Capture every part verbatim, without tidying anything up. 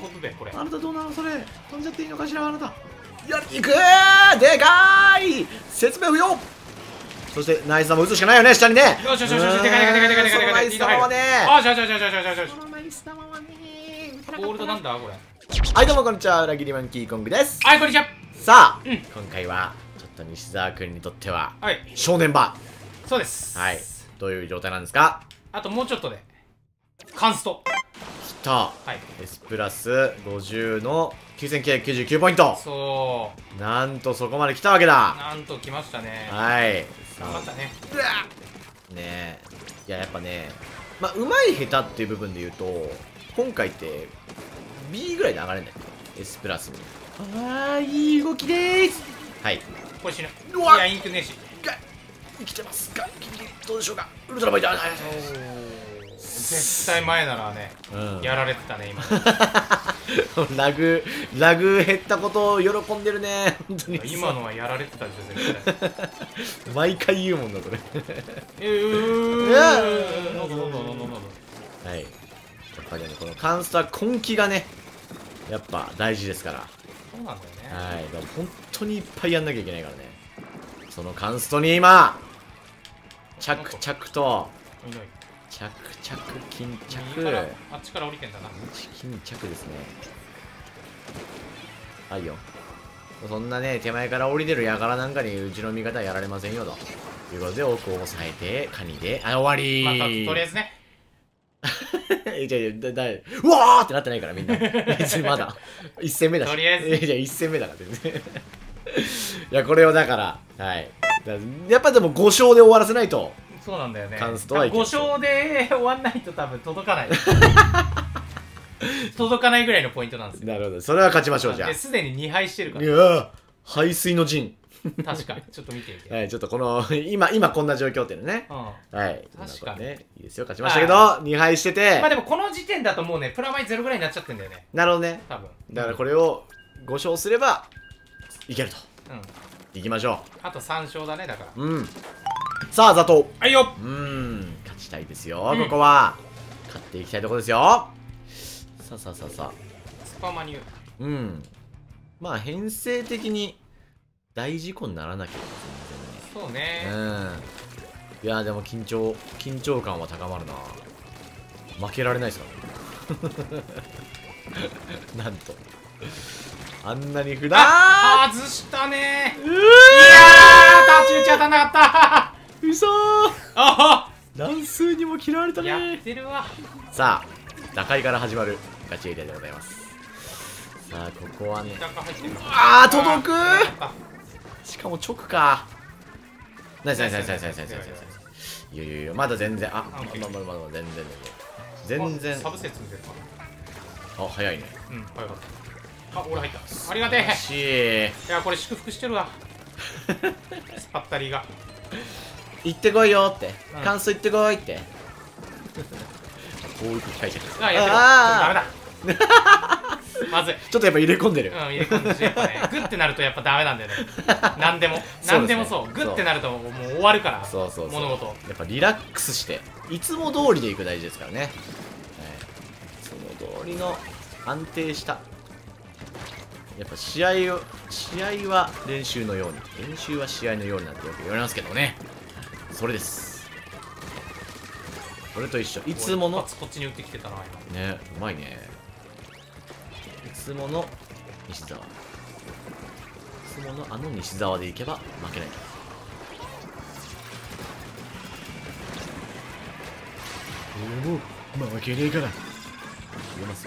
ことでこれ。 あなたどうなのそれ。飛んじゃっていいのかしらあなた。やりに行くーでかーい説明不要。そしてナイス玉打つしかないよね下にね。 よしよしよしよし、でかいでかいでかいでかいでかいでかい。 ナイス玉はね。 あしよしよしよしよしよしよし。 ナイス玉はね。 ゴールドなんだこれ。 はいどうもこんにちは、裏切りマンキーコングです。 はいこんにちは。 さあ、 うん、 今回はちょっと西澤君にとっては、 はい、 正念場。 そうです。 はい、どういう状態なんですか？ あともうちょっとでカンストきた。 はい、 S プラスごじゅうのきゅうせんきゅうひゃくきゅうじゅうきゅうポイント。 そなんとそこまで来たわけだ。 う、なんときましたね。 はい、 頑張ったね。 うわねえ、いややっぱね、まあうまい下手っていう部分で言うと今回って B ぐらいで上がれんだよ S プラスに。ああいい動きでーす。はい、 これ死ぬ。 うわいやインクねえし。 が生きてますか？ギリギリどうでしょうか？ウルトラバイター。 絶対前ならね、うん、やられてたね今。 ラグラグ減ったことを喜んでるね本当に。 今のはやられてたでしょ絶対。 毎回言うもんだそれ。 えーどうぞどうぞどうぞどうぞ。 はい、やっぱりねこのカンストは根気がねやっぱ大事ですから。 そうなんだよね。 はい、だから本当にいっぱいやんなきゃいけないからね。そのカンストに今着々と着々巾着。 あっちから降りてんだな。 巾着ですね。はいよ。そんなね手前から降りてる輩なんかにうちの味方はやられませんよということで奥を押さえてカニで、あ終わりー。 またとりあえずね。 いやいやだだうわーってなってないからみんな。別にまだいっ戦目だし。 とりあえずいやいっ戦目だから全然。いやこれをだからはいだやっぱでもご勝で終わらせないと。 そうなんだよね。 カンストはいけご勝で終わんないと多分届かない。届かないぐらいのポイントなんですよ。 なるほど、それは勝ちましょう。じゃあすでににはいしてるかいら。 や排水の陣。 確かにちょっと見てみて。 はい、ちょっとこの今今こんな状況っていうのね、 うん、 はい確かにねいいですよ、勝ちましたけどにはいしてて、 まあでもこの時点だともうねプラマイゼロぐらいになっちゃってんだよね。 なるほどね。 多分だからこれをご勝すればいけると。 うん、 いきましょう。 あとさん勝だねだから。 うん、さあザトウ、 はいよ。 うん、勝ちたいですよ、うん、ここは勝っていきたいところですよ。さあさあさあさあスパマニュー、 うん、まあ編成的に大事故にならなければそうね。 うん、いやでも緊張緊張感は高まるな。負けられないですからなんとあんなに札あ外したねー。いやー立ち打ち当たんなかったー。 うそー。 あ乱数にも嫌われたね。 やってるわ。 さあ打開から始まるガチエリアでございます。さあここはね、あー届くー。しかも直か。ナイスナイスナイスナイスナイスナイスナイス。いやいやいやまだ全然、あまだまだまだ全然全然サブセツんでるかな。あ早いね。 うん早かった。あ俺入った。ありがてえ。 しいやこれ祝福してるわ。スパッタリが行ってこいよって感想行ってこいってこういう解釈。 あやってる。ダメだ。まずい。 ちょっとやっぱ入れ込んでる。 うん入れ込んでるしやっぱねグッてなるとやっぱダメなんだよね。何でも何でもそうグッてなるともう終わるから。 そうそう物事やっぱリラックスしていつも通りでいく大事ですからね。はい、いつも通りの安定したやっぱ試合を試合は練習のように練習は試合のようになんてよく言われますけどね。それです。それと一緒。いつものこっちに打ってきてたな今ね。うまいね。いつもの西澤、いつものあの西澤でいけば負けない。おお負けねえから入れますよ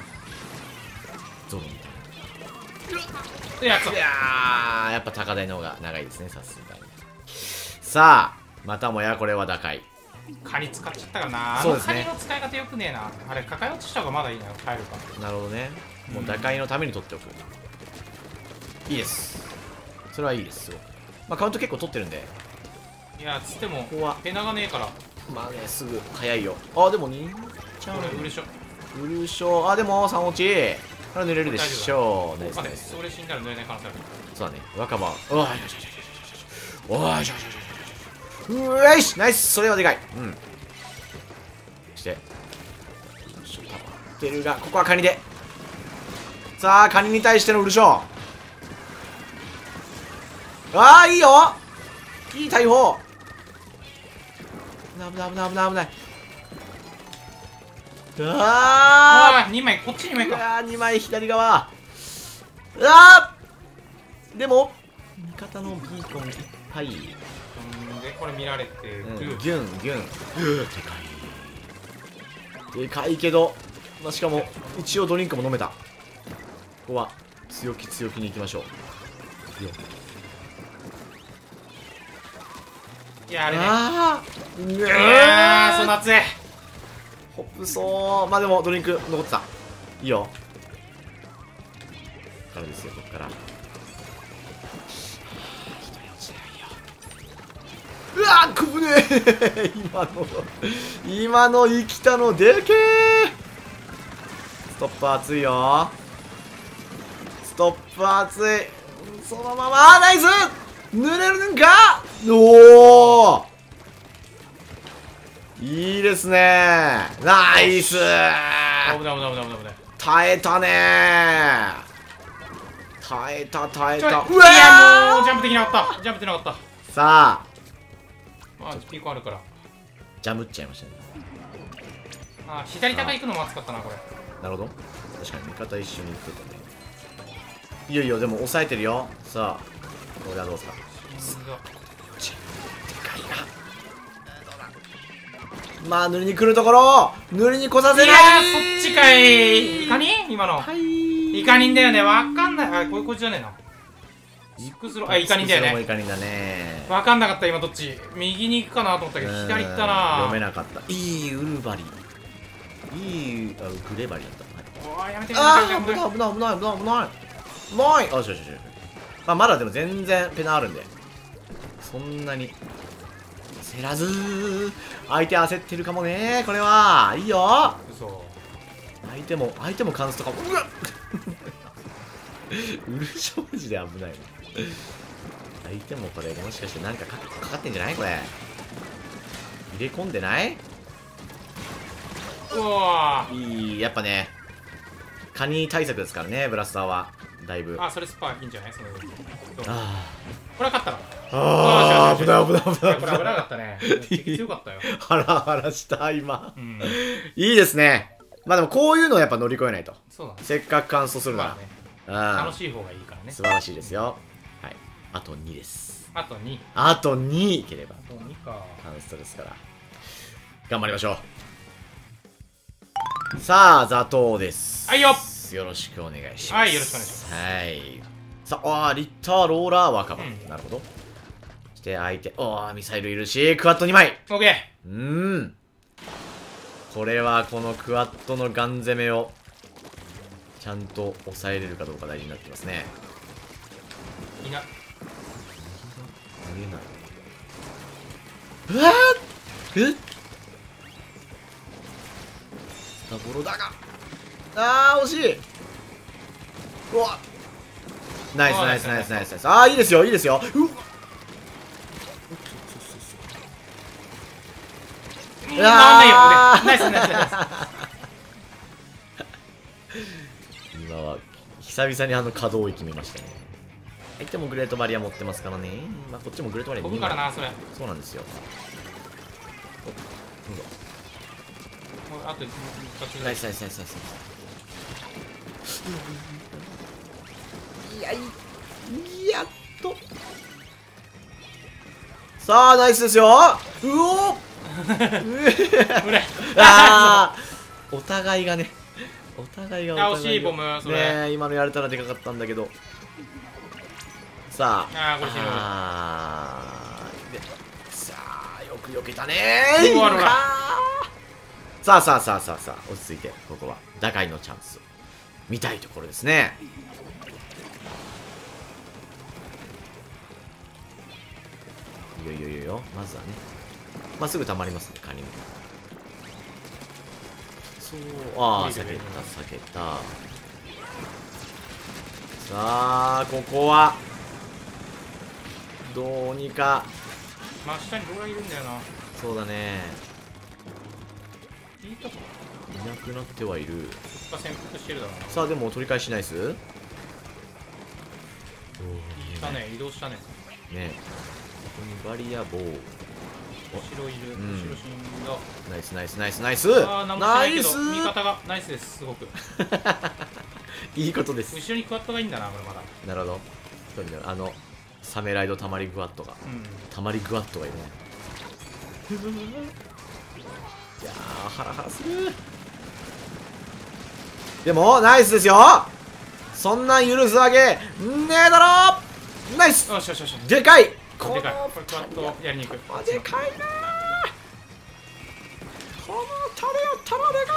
ゾロみたいな。 やつ。 いやーやっぱ高台の方が長いですねさすがに。さあまたもやこれは打開。 カニ使っちゃったからな。 そうですね、 あのカニの使い方よくねえな。あれ抱え落ちした方がまだいいな。帰るか。 なるほどね。もう打開のために取っておく。いいです、それはいいです。まあカウント結構取ってるんで。 いやつってもここはペナがねえから。 まあねすぐ早いよ。あでもにちゃうね。ウルショウルショあでもさん落ちこれ濡れるでしょう。ナイスナイス。 それ死んだら濡れない可能性ある。 そうだね若葉。おいよしよしよしよしおいよしよしよしうわいしナイス。それはでかい。うんそして溜まってるがここはカニでさあカニに対してのウルショー。ああいいよ、いい大砲。危ない危ない危ない危ない危ない。ああにまい、こっちにまいー、 か。 うわーにまい左側。うわーでも味方のビーコンいっぱい。 うんでこれ見られてうん、ギる。 ュンギュン。うーでかいでかいけど、まあ、しかも一応ドリンクも飲めた。ここは強気強気に行きましょうよ。 いやあれね。 あーういやーそわーの熱い。 ホップそう。まあでもドリンク残ってた。いいよ。こっからですよ、こっから。うわーくぶねー今の今の生きたのでけー。ストップ熱いよ。ストップ熱い。そのままナイス。濡れるんか。おおいいですね。ナイス。 危ない危ない危ない危ない危ない。 耐えたねー。耐えた耐えた。うわいやもうジャンプできなかった。ジャンプできなかった。 さあまあピーコあるから。 ジャムっちゃいましたね。 あ左高行くのも熱かったなこれ。 なるほど。確かに味方一緒に行ってたね。いよいよでも抑えてるよ。さあこれはどうですか。でかいな。まあ塗りに来るところ塗りに来させない。 いやーそっちかい。イカニイ今の。 はいイカニンだよね。わかんない。あこいこいつじゃねえな。シックスロー、あイカニンだよね。 イカニンだね。 わかんなかった今どっち。右に行くかなと思ったけど左行ったな。 読めなかった。いいウルバリいいあグレバリだった。 おーやめてやめてやあめてやめて。 あ危ない危ない危ない危ない危ない。あよしよしよし。まあまだでも全然ペナあるんでそんなに焦らずー。相手焦ってるかもねこれは。いいよ。 嘘。 相手も相手もカンスとかもうわっウルショージで危ないな。相手もこれもしかして何かかかかってんじゃないこれ。入れ込んでない。 うわいいやっぱねカニ対策ですからねブラスターはだいぶ。 ーあそれスパーいいんじゃないその上に。 あこれは勝ったの。 あー危ない危ない危ない危ない。 これ危なかったね。敵強かったよ。 ハラハラした今。 うんいいですね。まあでもこういうのをやっぱ乗り越えないと。 そうだね。 せっかく完走するなら、 まあねあ楽しい方がいいからね。 素晴らしいですよ。はいあとにです。 あとに。 あとにいければあとにか。 カンストですから頑張りましょう。さあ座頭です。 はいよ。 よろしくお願いします。 はいよろしくお願いします。 はいさああーリッターローラー若葉、 うんなるほど。して相手おーミサイルいるしクワッドにまい。 オッケうーんこれはこのクワッドのガン攻めをちゃんと抑えれるかどうか大事になってますね。 ー。いな。 ありえない。うわーえスタボロだがあー惜しい。うわナイスナイスナイスナイスナイス。ああいいですよいいですよ。うわうんなんないよ俺。ナイスナイスナイス。 今は久々にあの可動域見ましたね。相手もグレートバリア持ってますからね。まあこっちもグレートバリア飛ぶからなそれ。もそうなんですよ。 うあと一発ぐらい。 ナイスナイスナイスナイス。いやいやっとさあナイスですよ。うおっうれ。 あーお互いがねお互いがお互いがあ惜しいボムそれ。 ねえ今のやれたらでかかったんだけど。さああーこれ死ぬ。 あーでさあよく避けたねー。 うわららさあさあさあさあさあ落ち着いてここは打開のチャンス見たいところですね。いいよいいよいいよまずはねまあすぐ溜まりますねカニも。そうああ避けた避けた。さあここはどうにか。 真下にローラーいるんだよな。 そうだねいいとこ。 なくなってはいる。 が潜伏してるだろうな。 さあでも取り返しないっす。おお、 来たね、移動したね。 ね、ここにバリア棒。 後ろいる、 うん後ろ死んだ。 ナイスナイスナイスナイス。 ああ、なんもしなナイいけど、 ス。 味方がナイスです、すごく。 いいことです。 後ろにクワッドがいいんだな、これまだ。 なるほど。とにかくあのサメライドたまりグワットが、 うん。 たまりグワットがいるね。いやー、ハラハラする。でもナイスですよ。そんなん許すわけねえだろ。ナイス。 よしよしよし。 でかい。 でかい。これクワッドやりに行く。 あ、でかいなー。このタレやったらで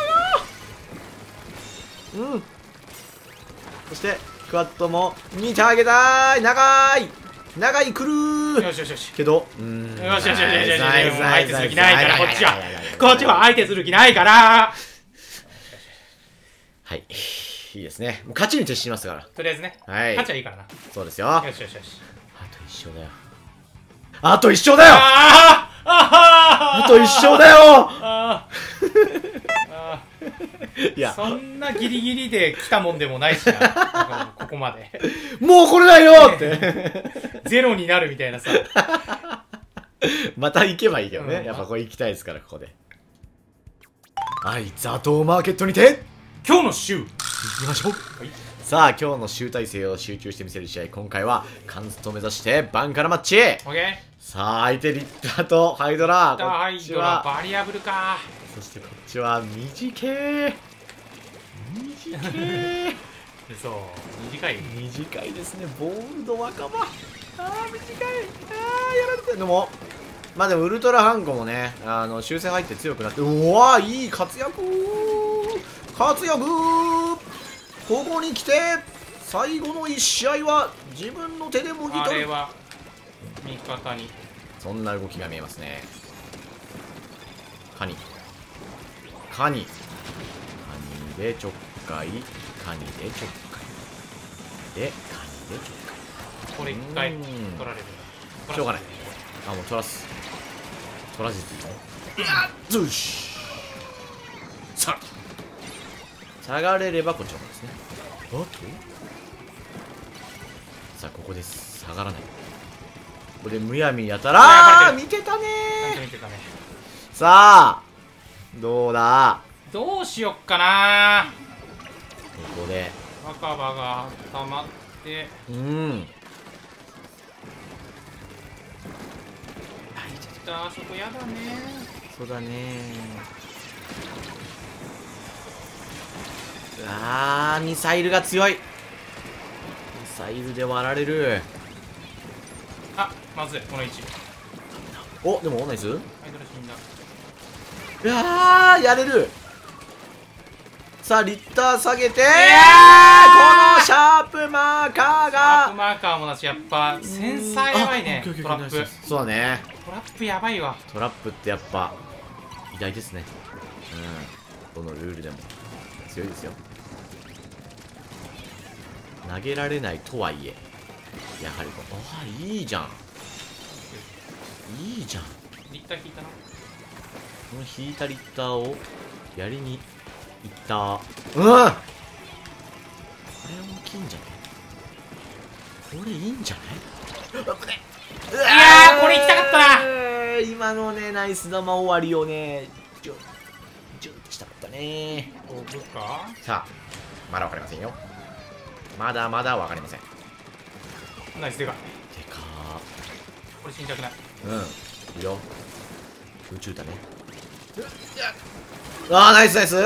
かいな。うん。そしてクワッドも見てあげたい。長い長いくるー。 よしよしよし。 けど、うーん。 よしよしよしよしよし。 ナイスナイス相手する気ないから、こっちは。こっちはは相手する気ないから。 い。いいですね。もう勝ちに徹しますから。 とりあえずね。 はい。 勝ちはいいからな。 そうですよ。 よしよしよし。 あと一勝だよ。あと一勝だよ。 ああああと一勝だよ。 ああいや、 そんなギリギリで来たもんでもないしな。ここまで。 もう来れないよってゼロになるみたいなさ。 また行けばいいけどね、 うんやっぱこれ行きたいですからここで。はい、ザトウマーケットにて今日の週行きましょう。 はい。 さあ今日の集大成を集中してみせる試合、今回はカンストを目指してバンカラマッチ。 オッケー。 さあ相手リッターとハイドラ、こハっイドラちは、 バリアブルか。 そしてこっちは短え短えそう短い。 短いですね。ボールド若葉、あー短い、あーやられてる。でもまあでもウルトラハンコもね、あの修正入って強くなって、うわーいい活躍活躍。ここに来て最後のいち試合は自分の手でもぎ取る。 あれは味方に。 そんな動きが見えますね。カニカニカニでちょっかい、カニでちょっかいで、カニでちょっかい。 これ一回うん取られる。 しょうがない。あ、もう取らす。取らずに。よし。さあ。下がれればこっちの方ですね。あと。さあ、ここです。下がらない。ここでむやみやたら。あー、見てたねなんか見てたね。 ー。さあ。どうだ。 どうしよっかな。 ここで。 若葉が溜まって。 うん。 あそこやだね。 そうだねー。あー、ミサイルが強い。ミサイルで割られる。 あ、まずい、この位置。 お、でもナイス。 アイドル死んだ。 うわー、やれる。さあリッター下げて、このシャープマーカーアップがマーカーもだし、やっぱセンサーやばいね。トラップ。 そうだね。 トラップやばいわ。 トラップってやっぱ偉大ですね。うん、どのルールでも強いですよ。投げられないとはいえやはりこう、ああいいじゃんいいじゃん。 リッター引いたな。 この引いたリッターをやりにいった。うん、これ大きいんじゃないこれいいんじゃない。 いやー、これ行きたかったな。 今のねナイス玉終わりをねジュンジュンってしたかったね。 飛ぶか。 さあまだ分かりませんよ。まだまだ分かりません。 ナイスでかい。 でかこれ死にたくない。 ー。うんいいよ。宇宙だね。ああナイスナイス。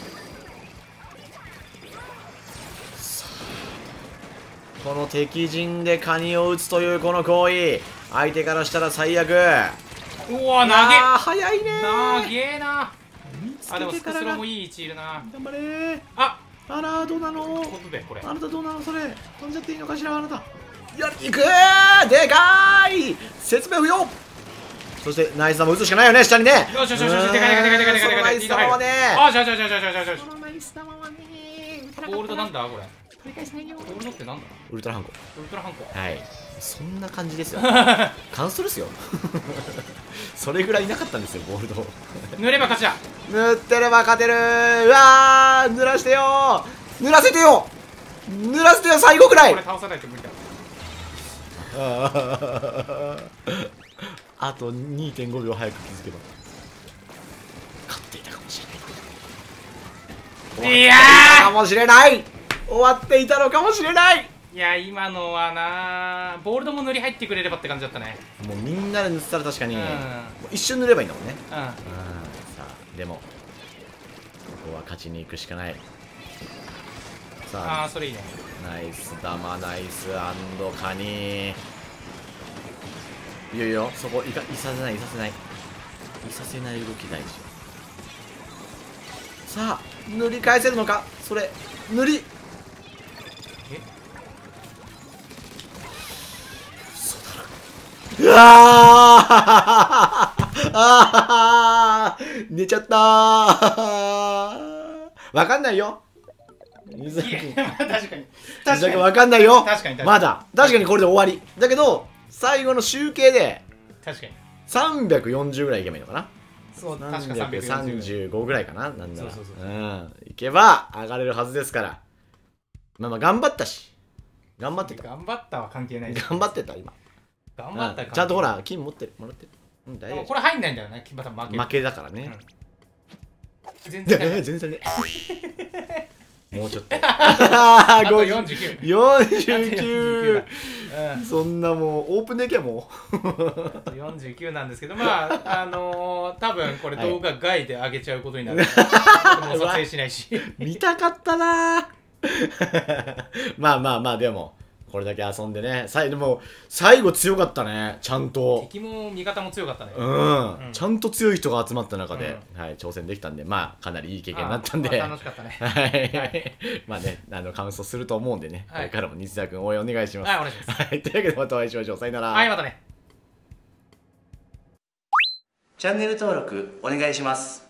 この敵陣でカニを撃つというこの行為、相手からしたら最悪。 うわ、投げ。 あー早いねー。 投げな。 見つあ、でもけてからがスクスロもいい位置いるな。 頑張れー。 あ、 あらどうなの飛ぶべ、これ。 あなたどうなのそれ。飛んじゃっていいのかしらあなた。やりに行くー。でかーい説明不要。そしてナイス玉打つしかないよね下にね。 よしよしよしよし、でかいでかいでかいでかいでかいでかい。 そのナイス玉はねあ、しょしょしょしょしょしょしょ。 このナイス玉はねゴールドなんだこれ。 繰り返しないよ。ゴールドってなんだ。 ウルトラハンコ。 ウルトラハンコ。 はい、そんな感じですよ。カンストですよ。それぐらいなかったんですよ、ゴールド。 塗れば勝ちだ。 塗ってれば勝てるー。うわー、塗らしてよー、塗らせてよ、塗らせてよ、最後ぐらい。 これ倒さないと無理だ。 あと にてんご 秒早く気づけば勝っていたかもしれない。 いやーかもしれない、終わっていたのかもしれない。 いや今のはな、ボールドも塗り入ってくれればって感じだったね。 もうみんなで塗ってたら確かに、 うん、 もう一瞬塗ればいいんだもんね。 うん、 うん、さあでもここは勝ちに行くしかない。さあああそれいいね。 ナイスダマ、ナイスアンドカニ。いよいよそこいかいさせない、いさせない、いさせない動き大事。さあ塗り返せるのか、それ塗り、 えうわーあー寝ちゃったー。わかんないよ、水いや確かに確かにわかんないよ。 確かに確かにまだ確かにこれで終わりだけど、最後の集計で確かにさんびゃくよんじゅうぐらいいけばいいのかな。 そう確かさんびゃくさんじゅうごぐらいかな、なんだらそうそうそううんいけば上がれるはずですから。まあまあ頑張ったし、頑張ってた、 頑張ったは関係ない。 頑張ってた今。 頑張ったうんちゃんとほら金持ってるもらってる。うん大丈夫。 これ入んないんだよね。また負ける負けだからね。 全然入んない。 全然ね。もうちょっと。 あとよんじゅうきゅう。 よんじゅうきゅう。 うんそんなもうオープンできゃもよんじゅうきゅうなんですけど、まああのー、多分これ動画外で上げちゃうことになる、もう撮影しないし。 う。見たかったな。まあまあまあでもこれだけ遊んでね、最でも最後強かったね、ちゃんと。 敵も味方も強かったね。 うん、 うんちゃんと強い人が集まった中で、はい、挑戦できたんで、まあかなりいい経験になったんで、 まあ楽しかったね。 はい、まあね、あのカウントすると思うんでね、 はいこれからも西田君応援お願いします。 はいお願いします。 はい、というわけでまたお会いしましょう。さよなら。 はいまたね。 チャンネル登録お願いします。